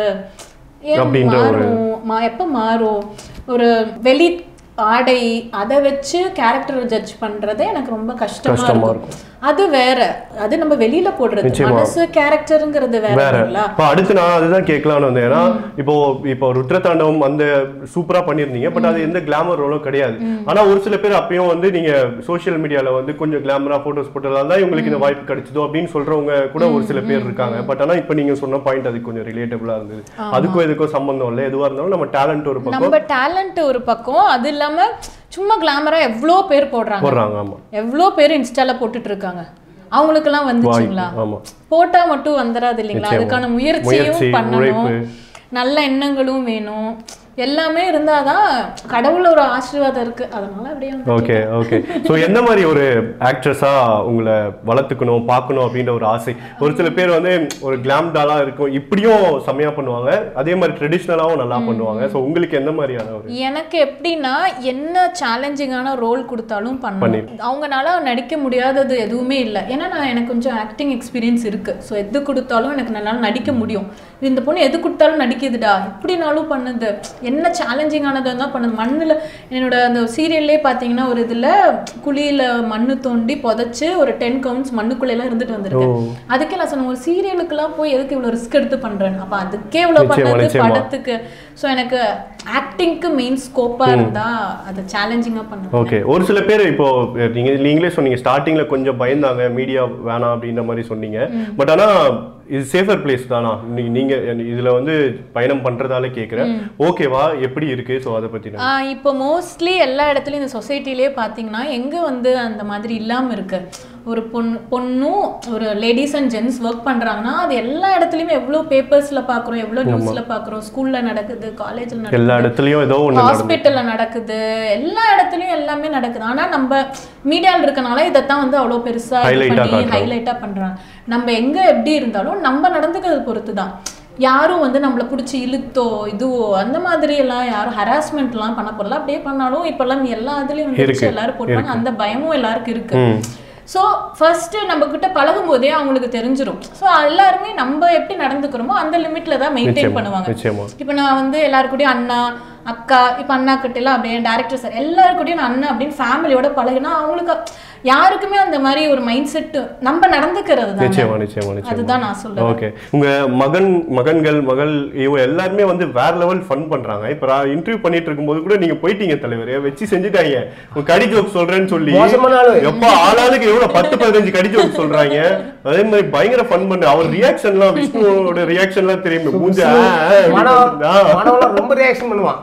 ஏன் மாறும், எப்போ மாறும், ஒரு வெளி ஆடை அதை வச்சு கேரக்டரை ஜட்ஜ் பண்றதே எனக்கு ரொம்ப கஷ்டமா இருக்கும். அது வேற, அது நம்ம வெளியில போடுறது, மனசு கேரக்டர்ங்கிறது வேற. இப்போ அடுத்து நான் அதுதான் கேட்கலாம்னு வந்தேன். ஏன்னா இப்போ ருத்ரதாண்டவம் அந்த சூப்பரா பண்ணிருந்தீங்க, பட் அது எந்த கிளாமர் ரோலும் கிடையாது. ஆனா ஒரு சில பேர் அப்பயும் வந்து நீங்க சோசியல் மீடியால வந்து கொஞ்சம் கிளாமரா போட்டோஸ் போட்டதால தான் உங்களுக்கு இந்த வாய்ப்பு கிடைச்சதோ அப்படின்னு சொல்றவங்க கூட ஒரு சில பேர் இருக்காங்க. பட் ஆனா இப்போ நீங்க சொன்ன பாயிண்ட் அது கொஞ்சம் ரிலேட்டபிளா இருந்தது. அதுக்கும் எதுக்கும் சம்பந்தம் இல்லை, எதுவா இருந்தாலும் நம்ம டேலண்ட் ஒரு பக்கம், நம்ம டேலண்ட் ஒரு பக்கம், அது இல்லாம சும்மா கிளாமரா எவ்வளோ பேர் போடுறாங்க, எவ்வளோ பேர் இன்ஸ்டால போட்டுட்டு இருக்காங்க, அவங்களுக்கெல்லாம் வந்துச்சுங்களா? போட்டா மட்டும் வந்துடாது இல்லைங்களா? அதுக்கான முயற்சியும் பண்ணணும், நல்ல எண்ணங்களும் வேணும், எல்லாமே இருந்தாதான் கடவுள் ஒரு ஆசீர்வாதம் இருக்கு. அதனால அப்படியே ஓகே ஓகே. ஸோ எந்த மாதிரி ஒரு ஆக்ட்ரஸா உங்களை வளர்த்துக்கணும் பார்க்கணும் அப்படின்ற ஒரு ஆசை? ஒரு சில பேர் வந்து ஒரு கிளாம்டாலா இருக்கும், இப்படியும் செம்மையா பண்ணுவாங்க, அதே மாதிரி ட்ரெடிஷ்னலாவும் நல்லா பண்ணுவாங்க. ஸோ உங்களுக்கு எந்த மாதிரியான ஒரு? எனக்கு எப்படின்னா, என்ன சேலஞ்சிங்கான ரோல் கொடுத்தாலும் பண்ணி அவங்களால நடிக்க முடியாதது எதுவுமே இல்லை. ஏன்னா எனக்கு கொஞ்சம் ஆக்டிங் எக்ஸ்பீரியன்ஸ் இருக்கு. ஸோ எது கொடுத்தாலும் எனக்கு நல்லா நடிக்க முடியும். இந்த பொண்ணு எது கொடுத்தாலும் நடிக்குதுடா, இப்படினாலும் பண்ணுது, என்ன சேலஞ்சிங்கானது தான் பண்ணுது. மண்ணில் என்னோட அந்த சீரியல்லே பார்த்தீங்கன்னா ஒரு இதில் குழியில் மண்ணு தோண்டி புதைச்சு ஒரு 10 கவுண்ட்ஸ் மண்ணுக்குள்ளெல்லாம் இருந்துட்டு வந்திருக்கேன். அதுக்கே நான் சொன்னேன், ஒரு சீரியலுக்குலாம் போய் எதுக்கு இவ்வளோ ரிஸ்க் எடுத்து பண்ணுறேன், அப்போ அதுக்கே இவ்வளோ பண்ணது படத்துக்கு. ஸோ எனக்கு ஆக்டிங்க்கு மெயின் ஸ்கோப்பாக இருந்தால் அதை சேலஞ்சிங்காக பண்ணுவேன். ஓகே. ஒரு சில பேர் இப்போ நீங்களே சொன்னீங்க ஸ்டார்டிங்கில் கொஞ்சம் பயந்தாங்க, மீடியா வேணாம் அப்படின்ற மாதிரி சொன்னீங்க. பட் ஆனால் இது சேஃபர் பிளேஸ் தானா? நீங்க இதுல வந்து பயணம் பண்றதால கேக்குறேன், ஓகேவா, எப்படி இருக்கு? சோ அத பத்தி இப்போ மோஸ்ட்லி எல்லா இடத்துலயும் இந்த சொசைட்டிலேயே பாத்தீங்கன்னா எங்க வந்து அந்த மாதிரி இல்லாம இருக்கு. ஒரு பொண்ணும் ஒரு லேடிஸ் அண்ட் ஜென்ஸ் ஒர்க் பண்றாங்கன்னா அது எல்லா இடத்துலயுமே எவ்வளவு பேப்பர்ஸ்ல பாக்குறோம், எவ்வளவு நியூஸ்ல பாக்குறோம், ஸ்கூல்ல நடக்குது, காலேஜ்ல நடக்குது, எல்லா இடத்துலயும் ஏதோ ஒன்னு ஹாஸ்பிட்டல்ல நடக்குது, எல்லா இடத்துலயும் எல்லாமே நடக்குது. ஆனா நம்ம மீடியால இருக்கனால இதத்தான் வந்து அவ்வளவு பெருசா ஹைலைட்டா பண்றாங்க. நம்ம எங்க எப்படி இருந்தாலும் நம்ம நடந்துக்கிறது பொறுத்து தான். யாரும் வந்து நம்மளை பிடிச்சி இழுத்தோ இதுவோ அந்த மாதிரி எல்லாம் யாரும் ஹராஸ்மெண்ட் எல்லாம் பண்ண போறல. அப்படியே பண்ணாலும் இப்பெல்லாம் எல்லா இதுலயும் வந்து எல்லாரும் போட்டாங்க, அந்த பயமும் எல்லாருக்கும் இருக்கு. ஸோ ஃபர்ஸ்ட் நம்ம கிட்ட பழகும் போதே அவங்களுக்கு தெரிஞ்சிடும். ஸோ எல்லாருமே நம்ம எப்படி நடந்துக்கிறோமோ அந்த லிமிட்ல தான் மெயின்டைன் பண்ணுவாங்க. இப்போ நான் வந்து எல்லாருக்கூடயும் அண்ணா அக்கா, இப்போ அண்ணா கிட்ட எல்லாம் அப்படியே டேரக்டர் சார் எல்லாருக்கூடயும் நான் அண்ணா அப்படின்னு ஃபேமிலியோட பழகினா அவங்களுக்கு யாருக்குமே அந்த மாதிரி ஒரு மைண்ட் செட் நம்ம நடந்துக்கிறது தான். நிச்சயமா அதுதான் நான் சொல்றேன். ஓகே, உங்க மகன்கள் மகள் இவங்க எல்லாருமே வந்து வேற லெவல் ஃபன் பண்றாங்க. இப்ப இன்டர்வியூ பண்ணிட்டு இருக்கும்போது கூட நீங்க போயிட்டீங்க தலைவரே, வச்சு செஞ்சுட்டாங்க. உங்க கடி ஜோக் சொல்றேன்னு சொல்லி எப்ப ஆளாளுக்கு எவ்வளவு 10-15 கடி ஜோக் சொல்றாங்க. அதே மாதிரி பயங்கர ஃபன் பண்ண அவர் ரியாக்ஷன்லாம், விஷ்ணுவோட ரியாக்ஷன்லாம் தெரியுமே, ரொம்ப ரியாக்ஷன் பண்ணுவான்.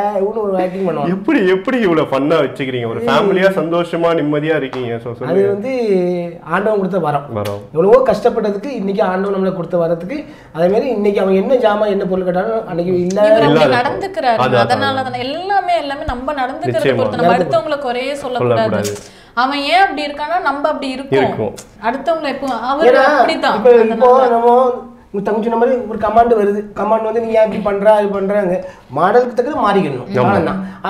எப்படி இவ்வளவு ஃபன்னா வச்சுக்கிறீங்க? ஒரு ஃபேமிலியா சந்தோஷமா நிம்மதியா இருக்கீங்க. அது வந்து ஆண்டவன் கொடுத்த வரம். எவ்வளவோ கஷ்டப்பட்டதுக்கு இன்னைக்கு ஆண்டவன் நம்மளை கொடுத்த வரத்துக்கு, அதே மாதிரி இன்னைக்கு அவங்க என்ன ஜாமா என்ன பொருள் கேட்டாலும் அன்னைக்கு இல்ல நடந்துக்கிறாரு. அதனாலதான் எல்லாமே நம்ம நடந்துக்கிறத பொறுத்து. நம்ம அடுத்தவங்களை குறையே சொல்லக்கூடாது. அவன் ஏன் அப்படி இருக்கானா, நம்ம அப்படி இருக்கோம். அடுத்தவங்களை எப்போ அவர் அப்படிதான். இப்போ நம்ம உங்க தங்கச்சி மாதிரி ஒரு கமாண்ட் வருது, கமாண்ட் வந்து நீங்க இப்படி பண்றா இது பண்றாங்க, மாடலுக்கு தக்கது மாறிக்கணும்.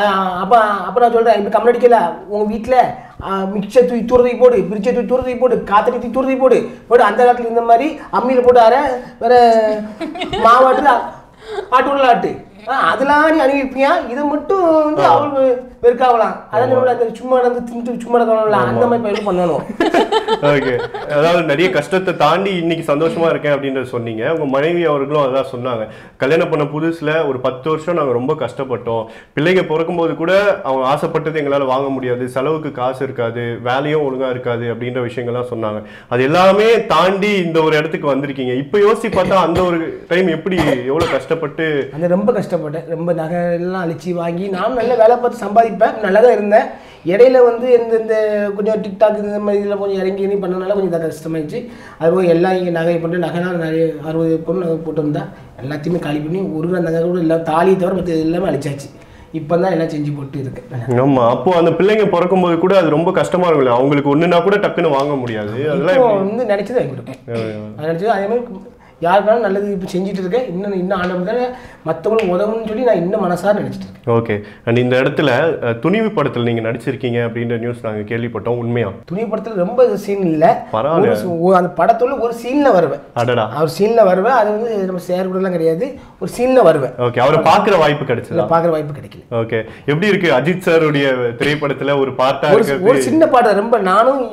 அப்ப நான் சொல்றேன், இப்ப கமெண்ட் அடிக்கல உங்க வீட்டுல மிக்சர் தூக்கி தூரத்தை போடு, பிரிச்சை தூக்கி தூரத்தை போடு, காத்தடி தூக்கி தூரத்தை போடு. அந்த காலத்துல இந்த மாதிரி அம்மியில போட்டு வேற மாவாட்டு ஆட்டு ஆட்டு அதெல்லாம் நீ அணுகிருப்பியா, இதை மட்டும் வந்து அவளுக்கு வெறுக்காவலாம். அதான் சும்மா நடந்து திண்டு சும்மா நடக்கலாம், அந்த மாதிரி பயிலும் பண்ணணும். ஓகே, அதாவது நிறைய கஷ்டத்தை தாண்டி இன்னைக்கு சந்தோஷமா இருக்கேன் அப்படின்றத சொன்னீங்க. உங்க மனைவி அவர்களும் அதான் சொன்னாங்க. கல்யாணம் பண்ண புதுசுல ஒரு 10 வருஷம் நாங்க ரொம்ப கஷ்டப்பட்டோம். பிள்ளைங்க பிறக்கும் போது கூட அவங்க ஆசைப்பட்டது எங்களால வாங்க முடியாது, செலவுக்கு காசு இருக்காது, வேலையும் ஒழுங்கா இருக்காது அப்படின்ற விஷயங்கள்லாம் சொன்னாங்க. அது எல்லாமே தாண்டி இந்த ஒரு இடத்துக்கு வந்திருக்கீங்க. இப்ப யோசிச்சு பார்த்தா அந்த ஒரு டைம் எப்படி எவ்வளவு கஷ்டப்பட்டு. அந்த ரொம்ப கஷ்டப்பட்டேன். ரொம்ப நகை எல்லாம் அழிச்சு வாங்கி நானும் நல்ல வேலை பார்த்து சம்பாதிப்பேன், நல்லா தான் இருந்தேன். இடையில வந்து இந்த கொஞ்சம் டிக்டாக் இந்த மாதிரி இதில் கொஞ்சம் இறங்கி பண்ணனால கொஞ்சம் கஷ்டமாயிடுச்சு. அதுபோல் எல்லாம் இங்கே நகை போட்டு நகைலாம் நிறைய 60 பொருள் நகை போட்டு வந்தா எல்லாத்தையுமே காலி பண்ணி ஒரு நகை கூட இல்லை, தாலியை தவிர மற்ற எல்லாமே அழிச்சாச்சு. இப்போ தான் எல்லாம் செஞ்சு போட்டு இருக்கு. ஆமா, அப்போ அந்த பிள்ளைங்க பிறக்கும் போது கூட அது ரொம்ப கஷ்டமா இருக்குல்ல, அவங்களுக்கு ஒண்ணுனா கூட டக்குன்னு வாங்க முடியாது. அதெல்லாம் வந்து நினைச்சது வாங்கி கொடுப்பேன். நினைச்சது அதே மாதிரி யாருக்காலும் நல்லது இப்போ செஞ்சுட்டு இருக்கேன். இன்னும் ஆண்டவன் மற்றவங்களுக்கு உதவுன்னு சொல்லி நான் இன்னும் மனசார நினைச்சிட்டு இருக்கேன். ஓகே, அண்ட் இந்த இடத்துல துணிவு படத்தில் நீங்க நடிச்சிருக்கீங்க அப்படின்ற நியூஸ் நாங்கள் கேள்விப்பட்டோம். உண்மையா? துணிவு படத்தில் ரொம்ப சீன் இல்லை, அந்த படத்துல ஒரு சீன்ல வருவேன். அடடா, அவர் சீன்ல வருவேன். அது வந்து நம்ம சேர் கூட எல்லாம் கிடையாது, ஒரு சீன்ல வருவேன். ஓகே, அவரை பார்க்குற வாய்ப்பு கிடைச்சல? பார்க்குற வாய்ப்பு கிடைக்கல. ஓகே, எப்படி இருக்கு அஜித் சாருடைய திரைப்படத்துல ஒரு பாட்டா இருக்கு? ஒரு சின்ன பாட்டு, ரொம்ப நானும்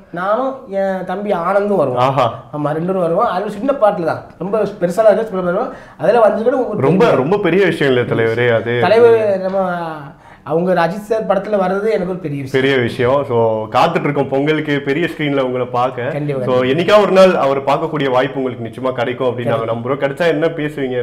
என் தம்பி ஆனந்தும் வருவோம். ஆமா, 2 பேரும் வருவோம். அது சின்ன பாட்டுல தான், ரொம்ப பெருசாக இருக்கு. அதில் வந்து ரொம்ப ரொம்ப பெரிய விஷயம் இல்லை தலைவரே. அது தலைவர் நம்ம அவங்க அஜித் சார் படத்துல வர்றது எனக்கு ஒரு பெரிய விஷயம். ஸோ காத்துட்டு இருக்கோம் பொங்கலுக்கு பெரிய ஸ்கிரீன்ல உங்களை பார்க்க. ஸோ என்னைக்கா ஒரு நாள் அவர் பார்க்கக்கூடிய வாய்ப்பு உங்களுக்கு நிச்சயமா கிடைக்கும் அப்படின்னு நாங்கள் நம்புறோம். கிடைச்சா என்ன பேசுவீங்க?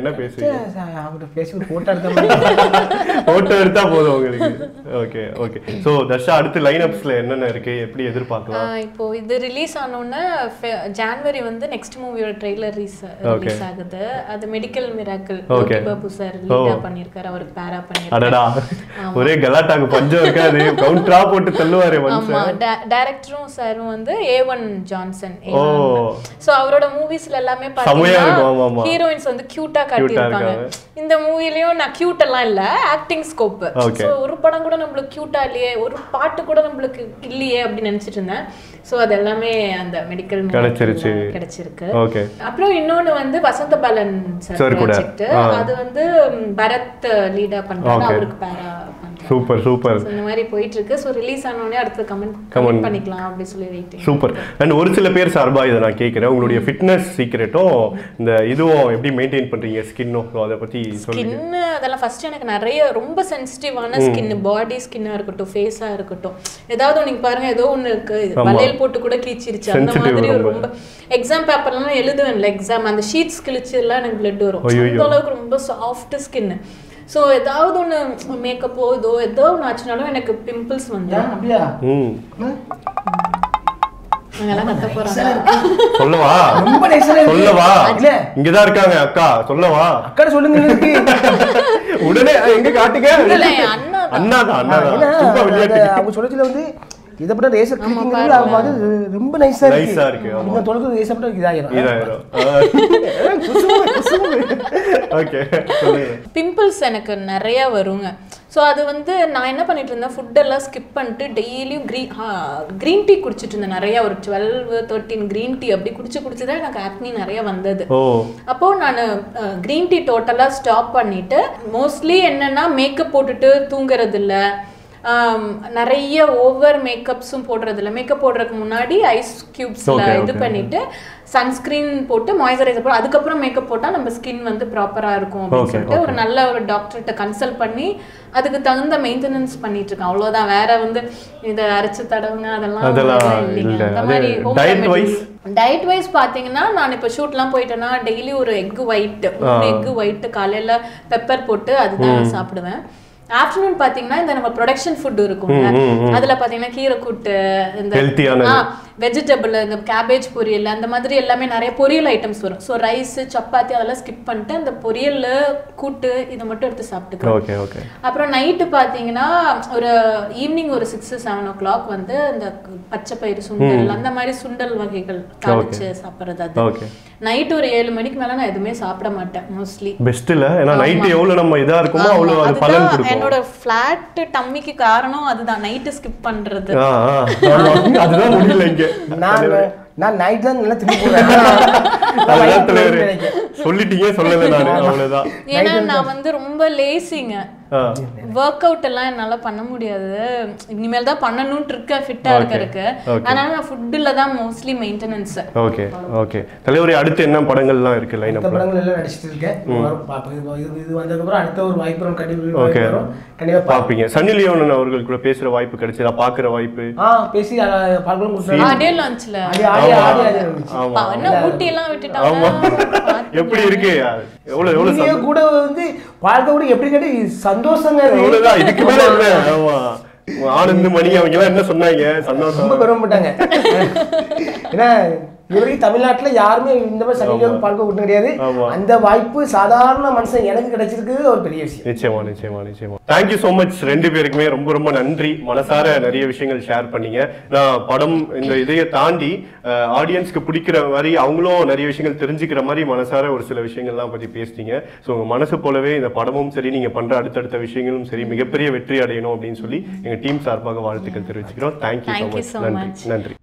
போட்டோ எடுத்தா போதும் உங்களுக்கு. Okay okay. ஸோ தர்ஷா, அடுத்து லைன் அப்ஸ்ல என்னென்ன இருக்கு, எப்படி எதிர்பார்க்கலாம்? இப்போ இது ரிலீஸ் ஆனோன்னா ஜான்வரி வந்து நெக்ஸ்ட் மூவியோட ட்ரெய்லர் ரிலீஸ் ஆகுது. அது மெடிக்கல் மிராக்கிள் பாபு சார் லீடா பண்ணியிருக்காரு, அவருக்கு பேரா பண்ணியிருக்காரு. ஒரே கலாட்டாக்கு பஞ்சம் இருக்காது, கவுண்டரா போட்டு தள்ளுவாரு. ஆமா, டைரக்டரும் சாரும் வந்து A1 ஜான்சன். சோ அவரோட மூவிஸ்ல எல்லாமே பாத்தீங்கன்னா ஹீரோயின்ஸ் வந்து கியூட்டா காட்டியிருப்பாங்க. இந்த மூவிலயும் நான் கியூட் எல்லாம் இல்ல, ஆக்டிங் ஸ்கோப். சோ ஒரு படம் கூட நம்மளுக்கு கியூட்டா இல்லையே, ஒரு பாட்டு கூட நம்மளுக்கு இல்லையே அப்படின்னு நினைச்சிட்டு இருந்தேன். சோ அது எல்லாமே அந்த மெடிக்கல் கிடைச்சிருக்கு. அப்புறம் இன்னொன்னு வந்து வசந்த பாலன் சார் ப்ராஜெக்ட், அது வந்து பரத் லீடா பண்றாரு, அவருக்கு பேரா. Super super. இந்த மாதிரி போயிட்டு இருக்கு. சோ ரிலீஸ் ஆனோனே அடுத்து கமெண்ட் பண்ணிக்கலாம் அப்படி சொல்லி வெயிட்டிங். சூப்பர். அண்ட் ஒரு சில பேர் சார்பா இதை நான் கேட்கிறேன், உங்களுடைய ஃபிட்னஸ் சீக்ரெட்டும் இந்த இதுவும் எப்படி மெயின்டைன் பண்றீங்க, ஸ்கின்னும், அதை பத்தி சொல்லுங்க. ஸ்கின் அதெல்லாம் ஃபர்ஸ்ட் எனக்கு நிறைய ரொம்ப சென்சிட்டிவான ஸ்கின், பாடி ஸ்கின்னா இருக்கட்டும், ஃபேஸா இருக்கட்டும், ஏதாவது நீங்க பாருங்க ஏதோ ஒண்ணு இருக்கு, வளையல் போட்டு கூட கிழிச்சிருச்சு அந்த மாதிரி ரொம்ப. எக்ஸாம் பேப்பர்லாம் எழுதுவேன்ல, எக்ஸாம் அந்த ஷீட்ஸ் கிழிச்சு எல்லாம் எனக்கு பிளட் வரும். அந்த அளவுக்கு ரொம்ப சாஃப்ட் ஸ்கின். ஸோ ஏதாவது ஒன்று மேக்கப்போ ஏதோ ஒன்று ஆச்சுனாலும் எனக்கு பிம்பிள்ஸ் வந்து சொல்லவா சொல்லவா இங்கதான் இருக்காங்க அக்கா, சொல்லவா அக்கா சொல்லுங்க. உடனே எங்க காட்டுங்க, அண்ணாதான் அவங்க சொல்லத்துல வந்து இத பட்ட ரேசர் கிளிக்கிங்கிறது அவங்க வந்து ரொம்ப நைஸா இருக்கு. நீங்க தொலைக்கு ரேசர் பட்ட இதாயிரும். ஓகே. பிம்பிள்ஸ் எனக்கு நிறைய வருங்க. ஸோ அது வந்து நான் என்ன பண்ணிட்டு இருந்தேன், ஃபுட்டெல்லாம் ஸ்கிப் பண்ணிட்டு டெய்லியும் க்ரீன் டீ குடிச்சிட்டு இருந்தேன் நிறைய, ஒரு 12-13 க்ரீன் டீ அப்படி குடிச்சு தான் எனக்கு ஆக்னி நிறைய வந்தது. அப்போ நான் க்ரீன் டீ டோட்டலாக ஸ்டாப் பண்ணிட்டு, மோஸ்ட்லி என்னன்னா மேக்கப் போட்டுட்டு தூங்குறது இல்லை, நிறைய ஓவர் மேக்கப்ஸும் போடுறது இல்லை. மேக்கப் போடுறதுக்கு முன்னாடி ஐஸ் கியூப்ஸ்ல இது பண்ணிட்டு சன்ஸ்கிரீன் போட்டு மாய்ஸ்சரைசர் போட்டு அதுக்கப்புறம் மேக்கப் போட்டால் நம்ம ஸ்கின் வந்து ப்ராப்பராக இருக்கும் அப்படின்னு சொல்லிட்டு ஒரு நல்ல ஒரு டாக்டர்கிட்ட கன்சல்ட் பண்ணி அதுக்கு தகுந்த மெயின்டெனன்ஸ் பண்ணிட்டு இருக்கேன். அவ்வளோதான். வேற வந்து இதை அரைச்சு தடவுங்க அதெல்லாம் இல்லைங்க. அந்த மாதிரி டயட் வைஸ் பார்த்தீங்கன்னா நான் இப்போ ஷூட்லாம் போயிட்டேன்னா டெய்லி ஒரு எக் ஒயிட் காலையில் பெப்பர் போட்டு அதுதான் சாப்பிடுவேன். ஆஃப்டர்நூன் பாத்தீங்கன்னா இந்த நம்ம ப்ரொடக்ஷன் ஃபுட் இருக்கும், அதுல பாத்தீங்கன்னா கீரை கூட்டு, இந்த வெஜிடபிள், இந்த கேபேஜ் பொரியல், அந்த மாதிரி எல்லாமே நிறைய பொரியல் ஐட்டம்ஸ் வரும். ஸோ ரைஸ் சப்பாத்தி அதெல்லாம் ஸ்கிப் பண்ணிட்டு அந்த பொரியல் கூட்டு இதை மட்டும் எடுத்து சாப்பிட்டுக்கலாம். அப்புறம் நைட்டு பாத்தீங்கன்னா ஒரு ஈவினிங் ஒரு 6-7 o'clock வந்து இந்த பச்சை பயிறு சுண்டல் அந்த மாதிரி சுண்டல் வகைகள் தாளிச்சு சாப்பிட்றது. அது நைட்டு ஒரு 7 மணிக்கு மேல நான் எதுவுமே சாப்பிட மாட்டேன் மோஸ்ட்லி. பெஸ்ட் இல்ல, ஏன்னா நைட் எவ்வளவு நம்ம இதா இருக்குமோ அவ்வளவு அது பலன் கொடுக்கும். என்னோட ஃபிளாட் டம்மிக்கு காரணம் அதுதான், நைட் ஸ்கிப் பண்றது. அதுதான் முடியல இங்க. நான் நைட் தான் நல்லா திருப்பி போறேன். சொல்லிட்டீங்க, சொல்லல நானு, அவ்வளவுதான். ஏன்னா நான் வந்து ரொம்ப லேசிங்க, ஒர்க் அவுட் எல்லாம் என்னால பண்ண முடியாது. இனிமேல் தான் பண்ணணும்னு இருக்கேன் ஃபிட்டா இருக்கறதுக்கு. அதனால நான் ஃபுட்ல தான் மோஸ்ட்லி மெயின்டெனன்ஸ். ஓகே தலைவரே, அடுத்து என்ன படங்கள்லாம் இருக்கு லைன் அப்ல? படங்கள் எல்லாம் நடிச்சிட்டு இருக்கேன். இது வந்ததுக்கு அப்புறம் அடுத்த ஒரு வாய்ப்பு கண்டிப்பா பாப்பீங்க. சன்னி லியோன் அவர்கள் கூட பேசுற வாய்ப்பு கிடைச்சதா? பாக்குற வாய்ப்பு பேசி பார்க்கலாம் கொடுத்தாங்க. ஆடியோ லான்ச்ல ஊட்டி எல்லாம் விட்டுட்டாங்க. எப்படி இருக்கு? எவ்வளவு கூட வந்து பார்க்க கூட எப்படி கேட்டு சந்தோஷங்க. அவ்வளவுதான், இதுக்கு மேல இல்ல. ஆமா, ஆனந்த் மணி அவங்க எல்லாம் என்ன சொன்னாங்க? சந்தோஷம், ரொம்ப பெருமைப்பட்டாங்க. ஏன்னா இதுவரைக்கும் தமிழ்நாட்டுல யாருமே இந்த மாதிரி சனிலியோன் பார்க்க விட்டு கிடையாது. அந்த வாய்ப்பு சாதாரண மனுஷன் எனக்கு கிடைச்சிருக்கு, ஒரு பெரிய விஷயம். நிச்சயமா. தேங்க்யூ சோ மச் ரெண்டு பேருக்குமே. ரொம்ப நன்றி. மனசார நிறைய விஷயங்கள் ஷேர் பண்ணீங்க. நான் படம் இந்த இதைய தாண்டி ஆடியன்ஸ்க்கு பிடிக்கிற மாதிரி அவங்களும் நிறைய விஷயங்கள் தெரிஞ்சுக்கிற மாதிரி மனசார ஒரு சில விஷயங்கள்லாம் பத்தி பேசிட்டீங்க. ஸோ உங்க மனசு போலவே இந்த படமும் சரி, நீங்க பண்ற அடுத்தடுத்த விஷயங்களும் சரி மிகப்பெரிய வெற்றி அடையணும் அப்படின்னு சொல்லி எங்க டீம் சார்பாக வாழ்த்துக்கள் தெரிவிச்சுக்கிறோம். Thank you so much. நன்றி.